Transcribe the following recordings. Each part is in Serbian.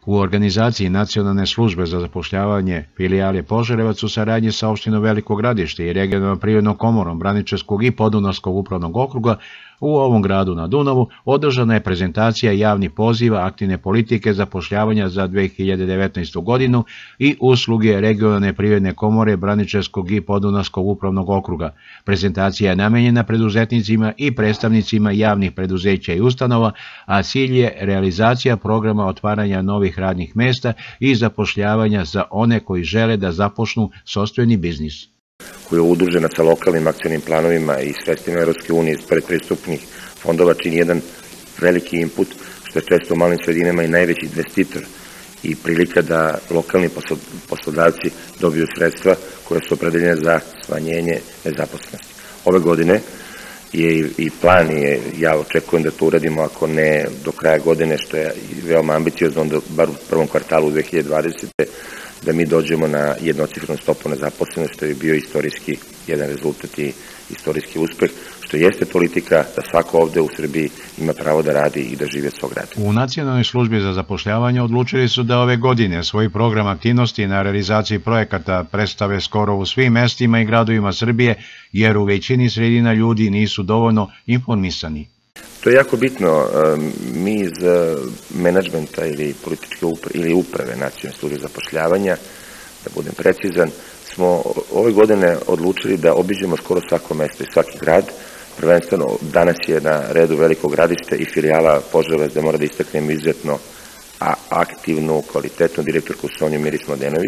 U organizaciji Nacionalne službe za zapošljavanje filijale Požarevac u saradnji sa opštinom Veliko Gradište i regionalnom privrednom komorom Braničevskog i Podunavskog upravnog okruga u ovom gradu na Dunavu održana je prezentacija javnih poziva aktivne politike zapošljavanja za 2019. godinu i usluge regionalne privredne komore Braničevskog i Podunavskog upravnog okruga. Prezentacija je namenjena preduzetnicima i predstavnicima javnih preduzeća i ustanova, a cilj je realizacija programa otvaranja novih radnih mesta i zapošljavanja za one koji žele da započnu sopstveni biznis. Koja je udružena sa lokalnim akcionim planovima i sredstvima Evropske unije iz predpristupnih fondova, čini jedan veliki input, što je često u malim sredinama i najveći investitor i prilika da lokalni poslodavci dobiju sredstva koje su opredeljene za smanjenje nezaposlenosti. Ove godine je i plan je, ja očekujem da to uradimo, ako ne do kraja godine, što je veoma ambiciozno, onda bar u prvom kvartalu 2020. da mi dođemo na jednocifrenu stopu nezaposlenosti, što je bio istorijski jedan rezultat i istorijski uspeh, što jeste politika da svako ovde u Srbiji ima pravo da radi i da živi od svog rada. U Nacionalnoj službi za zapošljavanje odlučili su da ove godine svoj program aktivnosti na realizaciji projekata predstave skoro u svim mestima i gradovima Srbije, jer u većini sredina ljudi nisu dovoljno informisani. To je jako bitno. Mi iz menadžmenta ili političke ili uprave Nacionalne službe zapošljavanja, da budem precizan, smo ove godine odlučili da obiđemo skoro svako mesto i svaki grad. Prvenstveno danas je na redu Veliko Gradište i filijala Požarevac, da mora da istaknemo izuzetno aktivnu, kvalitetnu direktorku Sonju Mirić-Mladenović,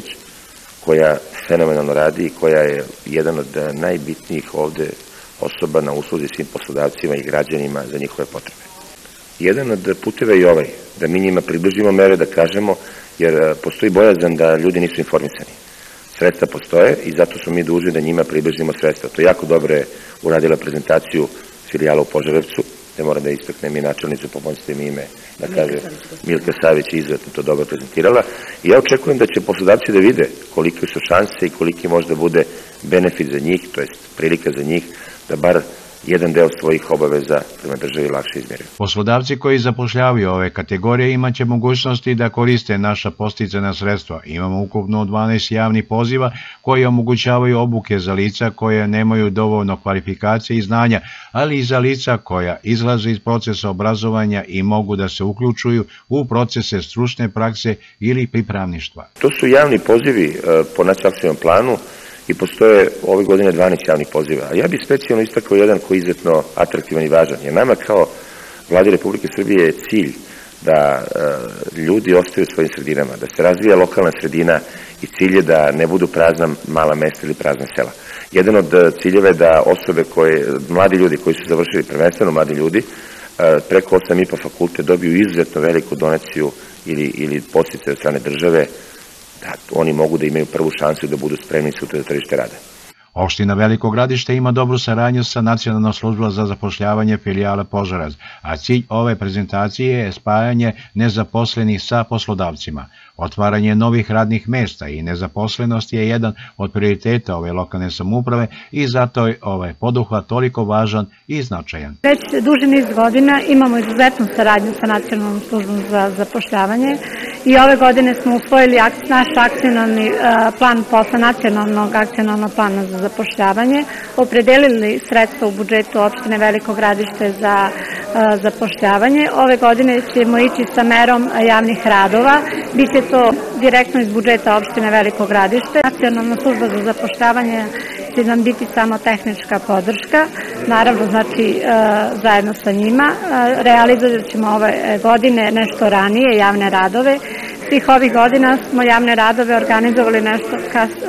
koja fenomenalno radi i koja je jedan od najbitnijih ovde osoba na usluzi svim poslodavcima i građanima za njihove potrebe. Jedan od puteva je i ovaj, da mi njima približimo mere, da kažemo, jer postoji bojazan da ljudi nisu informisani. Sredstva postoje i zato smo mi dužni da njima približimo sredstva. To je jako dobro je uradila prezentaciju filijala u Požarevcu, gde moram da istaknem i načelnicu, pomoćite mi ime, da kaže, Milka Savić je izuzetno to dobro prezentirala. I ja očekujem da će poslodavci da vide kolike su šanse i koliki možda bude benefit za njih, to jest prilika za njih, da bar jedan deo svojih obaveza prema državi lakše izmiruju. Poslodavci koji zapošljavaju ove kategorije imaće mogućnosti da koriste naša podsticajna sredstva. Imamo ukupno 12 javnih poziva koji omogućavaju obuke za lica koje nemaju dovoljno kvalifikacije i znanja, ali i za lica koja izlaze iz procesa obrazovanja i mogu da se uključuju u procese stručne prakse ili pripravništva. To su javni pozivi po nacionalnom planu i postoje ove godine 12 javnih poziva. A ja bih specijalno istakao jedan koji je izuzetno atraktivan i važan. Jer nama kao Vladi Republike Srbije je cilj da ljudi ostaju u svojim sredinama, da se razvija lokalna sredina i cilj je da ne budu prazna mala mesta ili prazna sela. Jedan od ciljeva je da osobe mladi ljudi koji su završili, prvenstveno mladi ljudi, preko 8,5 fakulte dobiju izuzetno veliku donaciju ili podsticaj od strane države, da oni mogu da imaju prvu šansu da budu spremni sutra za tržište rada. Opština Veliko Gradište ima dobru saradnju sa Nacionalnom službom za zapošljavanje filijala Požarevac, a cilj ove prezentacije je spajanje nezaposlenih sa poslodavcima. Otvaranje novih radnih mesta i nezaposlenost je jedan od prioriteta ove lokalne samouprave i zato je ovaj poduhvat toliko važan i značajan. Već duži niz godina imamo izuzetnu saradnju sa Nacionalnom službom za zapošljavanje i ove godine smo usvojili naš akcionalni plan posle Nacionalnog akcionalnog plana za zapošljavanje, opredelili sredstva u budžetu opštine Veliko Gradište za zapošljavanje. Ove godine ćemo ići sa merom javnih radova, biće to direktno iz budžeta opštine Veliko Gradište. Nacionalna služba za zapošljavanje će nam biti samo tehnička podrška, naravno znači zajedno sa njima. Realizovat ćemo ove godine nešto ranije javne radove. Svih ovih godina smo javne radove organizovali nešto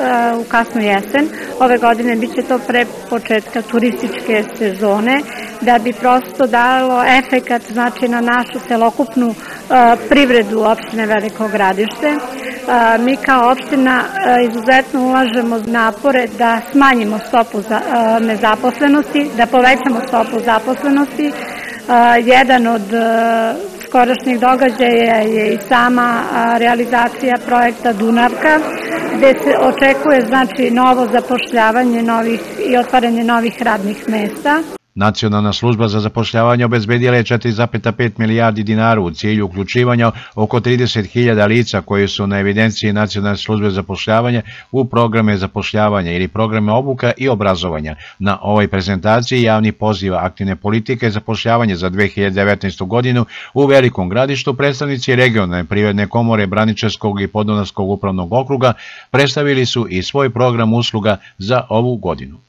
u kasnu jesen. Ove godine biće to pre početka turističke sezone, da bi prosto dalo efekat znači na našu celokupnu privredu opštine Veliko Gradište. Mi kao opština izuzetno ulažemo napore da smanjimo stopu nezaposlenosti, da povećamo stopu zaposlenosti. Jedan od skorašnjih događaja je i sama realizacija projekta Dunavka, gde se očekuje znači novo zapošljavanje i otvaranje novih radnih mesta. Nacionalna služba za zapošljavanje obezbedila je 4,5 milijardi dinara u cilju uključivanja oko 30.000 lica koji su na evidenciji Nacionalne službe za zapošljavanje u programe zapošljavanja ili programe obuka i obrazovanja. Na ovoj prezentaciji javni poziv aktivne politike zapošljavanja za 2019. godinu u Velikom Gradištu predstavnici regionalne privredne komore Braničevskog i Podunavskog upravnog okruga predstavili su i svoj program usluga za ovu godinu.